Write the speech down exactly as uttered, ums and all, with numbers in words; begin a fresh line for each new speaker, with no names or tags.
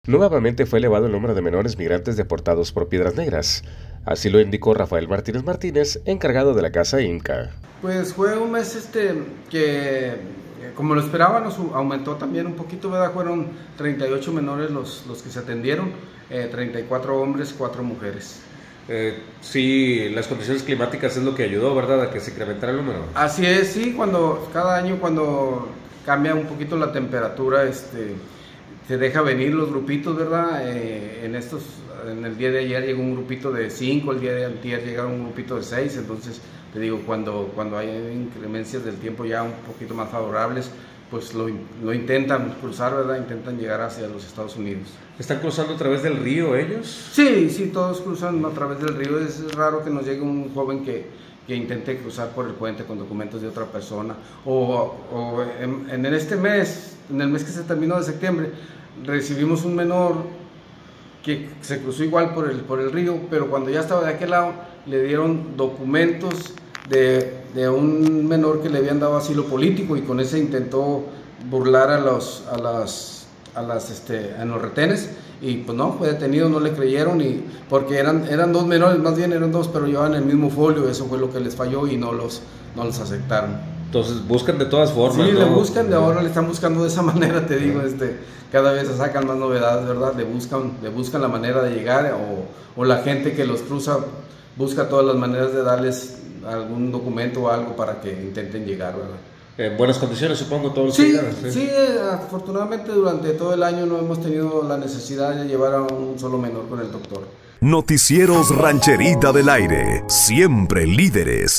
Nuevamente fue elevado el número de menores migrantes deportados por Piedras Negras. Así lo indicó Rafael Martínez Martínez, encargado de la Casa Inca.
Pues fue un mes este que, como lo esperábamos, aumentó también un poquito, ¿verdad? Fueron treinta y ocho menores los, los que se atendieron, eh, treinta y cuatro hombres, cuatro mujeres.
Eh, sí, las condiciones climáticas es lo que ayudó, ¿verdad?, a que se incrementara el número.
Así es, sí, cuando cada año cuando cambia un poquito la temperatura, este, se deja venir los grupitos, ¿verdad? Eh, en estos, en el día de ayer llegó un grupito de cinco, el día de antier llegaron un grupito de seis, entonces te digo, cuando, cuando hay inclemencias del tiempo ya un poquito más favorables, pues lo, lo intentan cruzar, ¿verdad? Intentan llegar hacia los Estados Unidos.
¿Están cruzando a través del río ellos?
Sí, sí, todos cruzan a través del río. Es raro que nos llegue un joven que, que intente cruzar por el puente con documentos de otra persona. O, o en, en este mes, en el mes que se terminó de septiembre, recibimos un menor que se cruzó igual por el, por el río, pero cuando ya estaba de aquel lado, le dieron documentos de, de un menor que le habían dado asilo político y con ese intentó burlar a los, a las, a las, este, a los retenes y pues no, fue detenido, no le creyeron y porque eran, eran dos menores, más bien eran dos, pero llevaban el mismo folio, eso fue lo que les falló y no los, no los aceptaron.
Entonces buscan de todas formas,
sí,
¿no?
le buscan, de ahora le están buscando de esa manera, te digo, este, cada vez se sacan más novedades, ¿verdad? Le buscan, le buscan la manera de llegar o, o la gente que los cruza busca todas las maneras de darles algún documento o algo para que intenten llegar, ¿verdad?
En buenas condiciones, supongo, todos los
sí,
días, sí,
sí, afortunadamente durante todo el año no hemos tenido la necesidad de llevar a un solo menor con el doctor.
Noticieros Rancherita del Aire, siempre líderes.